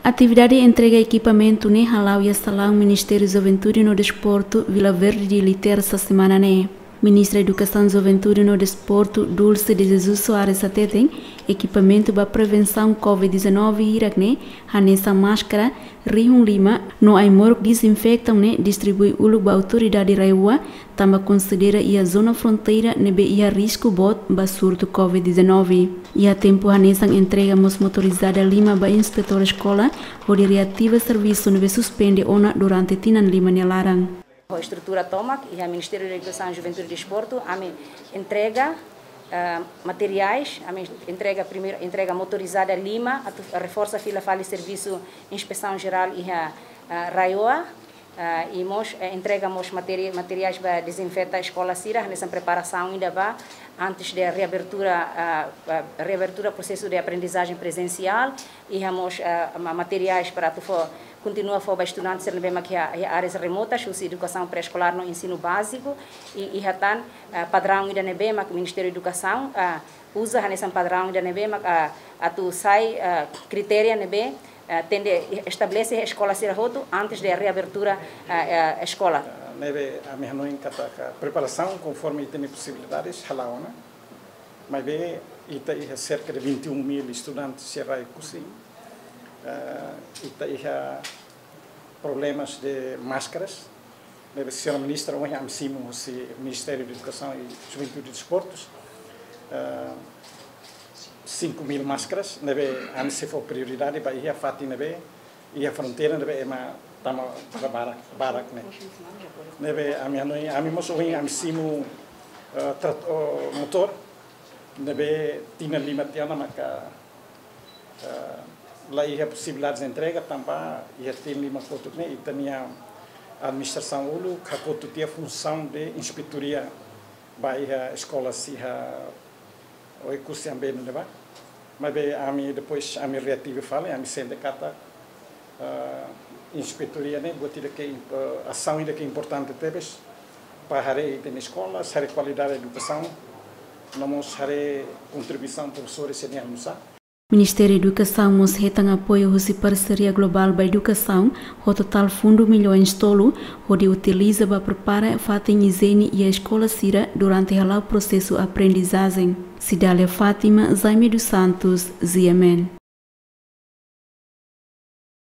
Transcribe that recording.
Atividade entrega equipamento ne halau e salão Ministério da Juventude no Desporto Vila Verde de Liteira essa semana ne. Ministra da Educação e Juventude no Desporto Dulce de Jesus Soares Ateten equipamento para prevenção Covid-19 irakne hanesa máscara Rihun Lima no aimor desinfectam ne distribui ulu ba autoridade raiua também considera a zona fronteira nebe ia risco bot ba surto Covid-19 e a tempo hanesa entregamos motorizada Lima ba inspetor escola onde reativa serviço nebe suspende ona durante tinan Lima ne larang. A estrutura TOMAC e o Ministério da Educação, Juventude e Desporto entrega materiais, entrega motorizada Lima, reforça a fila fala serviço inspeção geral e a Raioa e entregamos materiais para desinfetar a escola Sira nessa preparação ainda vai antes da reabertura processo de aprendizagem presencial e temos materiais para continua a formar estudantes em áreas remotas, a educação pré-escolar no ensino básico e já padrão ainda nebema que o Ministério da Educação usa nesse padrão ainda nebema a tu sai critério nebe estabelece a escola ser roto antes da reabertura a escola. Nebe a minha noite preparação conforme tem possibilidades halaona, mas be ita cerca de 21.000 estudantes será curso. Ita problemas de máscaras. A senhora ministra hoje amsimos o Ministério da Educação e Juventude e Desportos 5.000 máscaras. Se for prioridade para ir a Fati e a fronteira é uma tama para barak a minha noite amimos hoje amsimo motor tinha limitação maka lá ia possibilidades de entrega também ia ter lima foto né e tinha a administração ulu que tinha função de inspetoria vai a escola se o curso bem não vai mas bem a mim depois a minha reativa fala a mim sindicato inspetoria né botar que ação ainda que é importante tebes para a na escola a qualidade da educação nós a contribuição professores sem almoçar. Ministério da Educação mosretang apoio a parceria global da educação, o total fundo milhões tolo, onde utiliza para preparar a Fátima Izeni e a escola Sira durante o processo de aprendizagem. Cidália Fátima, Zaime dos Santos, Ziamen.